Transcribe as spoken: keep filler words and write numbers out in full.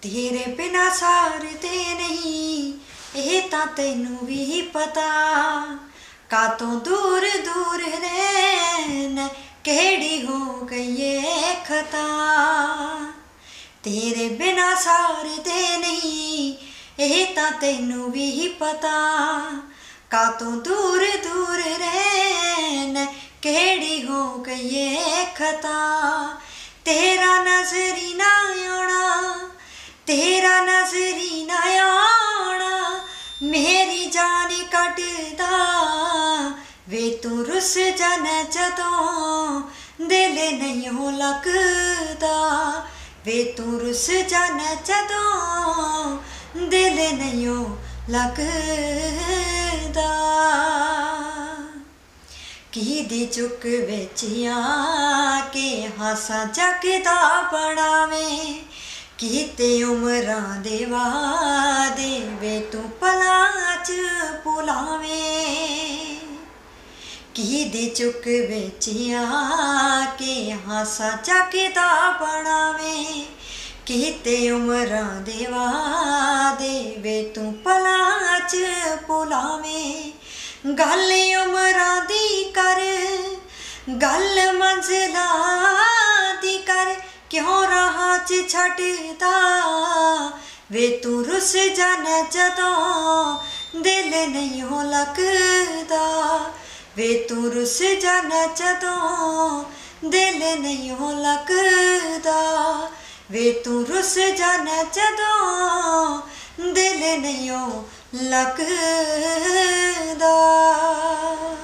तेरे बिना सारदे नहीं ਇਹ ਤਾਂ ਤੈਨੂੰ ਵੀ ਪਤਾ ਕਾਤੋਂ दूर दूर रहना ਕਿਹੜੀ हो गई ਏ खता तेरे बिना सारदे नहीं ਇਹ ਤਾਂ ਤੈਨੂੰ ਵੀ ਪਤਾ ਕਾਤੋਂ दूर दूर रहना ਕਿਹੜੀ हो गई ਏ खता तेरा नजरी ना आना तेरा नजरी ना आना मेरी जान कटदा वे तू रुस जाने जदों दिल नहीं हो लगदा वे तू रुस जाने जदों दिल नहीं हो लगदा किदी चुक विच आके हासा जगदा बनावे कीते उमरां दे वादे वे तू पलां च भुलावे किदी चुक विच आके हासा जगदा बनावे कीते उमरां दे वादे वे तू पलां च भुलावे गल उमरां दी कर गल मंजिलां दी कर क्यों राह च छड्डदा वे तू रुस जाने जदों दिल नहीं हो लगदा वे तू रुस जाने जदों दिल नहीं हो लगदा वे तू रुस जाने जदों दिल नहीं हो लगदा।